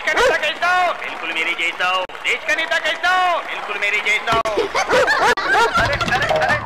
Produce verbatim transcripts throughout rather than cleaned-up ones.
का नेता कैसा हो? बिल्कुल मेरी जैसा हो। देश का नेता कैसा हो? बिल्कुल मेरी जैसा हो। अरे अरे अरे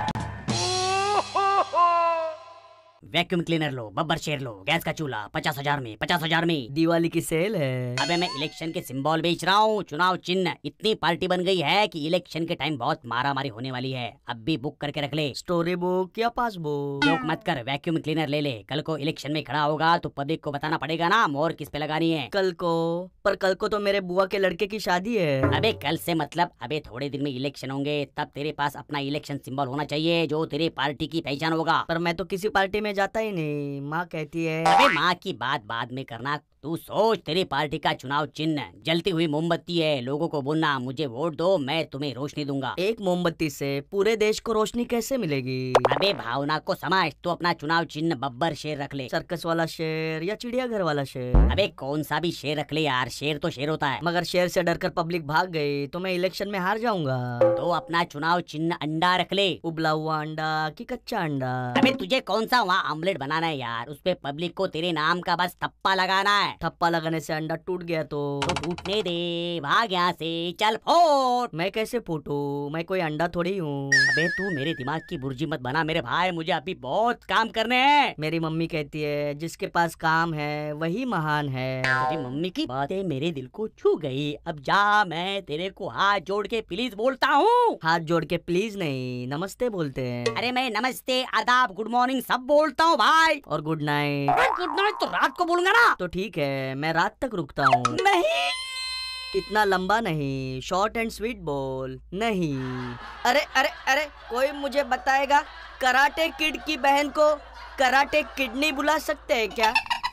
वैक्यूम क्लीनर लो, बब्बर शेर लो, गैस का चूल्हा पचास हजार में, पचास हजार में। दिवाली की सेल है। अबे मैं इलेक्शन के सिंबल बेच रहा हूँ, चुनाव चिन्ह। इतनी पार्टी बन गई है कि इलेक्शन के टाइम बहुत मारा मारी होने वाली है। अब भी बुक करके रख ले। स्टोरी बुक या पासबुक? जोक मत कर, वैक्यूम क्लीनर ले ले। कल को इलेक्शन में खड़ा होगा तो पब्लिक को बताना पड़ेगा ना मोहर किस पे लगानी है। कल को? पर कल को तो मेरे बुआ के लड़के की शादी है। अबे कल से मतलब अबे थोड़े दिन में इलेक्शन होंगे, तब तेरे पास अपना इलेक्शन सिंबल होना चाहिए जो तेरे पार्टी की पहचान होगा। पर मैं तो किसी पार्टी में जाता ही नहीं, माँ कहती है। अबे माँ की बात बाद में करना, तू सोच तेरी पार्टी का चुनाव चिन्ह जलती हुई मोमबत्ती है। लोगों को बोलना मुझे वोट दो, मैं तुम्हें रोशनी दूंगा। एक मोमबत्ती से पूरे देश को रोशनी कैसे मिलेगी? अबे भावना को समझ, तो अपना चुनाव चिन्ह बब्बर शेर रख ले। सर्कस वाला शेर या चिड़ियाघर वाला शेर? अबे कौन सा भी शेर रख ले यार, शेर तो शेर होता है। मगर शेर से डरकर पब्लिक भाग गई तो मैं इलेक्शन में हार जाऊंगा। तो अपना चुनाव चिन्ह अंडा रख ले। उबला हुआ अंडा कि कच्चा अंडा? अबे तुझे कौन सा वहाँ आमलेट बनाना है यार, उस पे पब्लिक को तेरे नाम का बस थप्पा लगाना है। थप्पा लगाने से अंडा टूट गया तो? तो टूटने दे, भाग यहाँ से, चल फोड़। मैं कैसे फूटू? मैं कोई अंडा थोड़ी हूँ। अबे तू मेरे दिमाग की बुर्जी मत बना मेरे भाई, मुझे अभी बहुत काम करने हैं। मेरी मम्मी कहती है जिसके पास काम है वही महान है। तेरी मम्मी की बातें मेरे दिल को छू गई। अब जा, मैं तेरे को हाथ जोड़ के प्लीज बोलता हूँ। हाथ जोड़ के प्लीज नहीं, नमस्ते बोलते हैं। अरे मैं नमस्ते, आदाब, गुड मॉर्निंग सब बोलता हूँ भाई। और गुड नाइट? गुड नाइट तो रात को बोलूंगा ना। तो ठीक है, मैं रात तक रुकता हूँ। नहीं, इतना लंबा नहीं, शॉर्ट एंड स्वीट बोल। नहीं। अरे अरे अरे, कोई मुझे बताएगा कराटे किड की बहन को कराटे किडनी बुला सकते हैं क्या?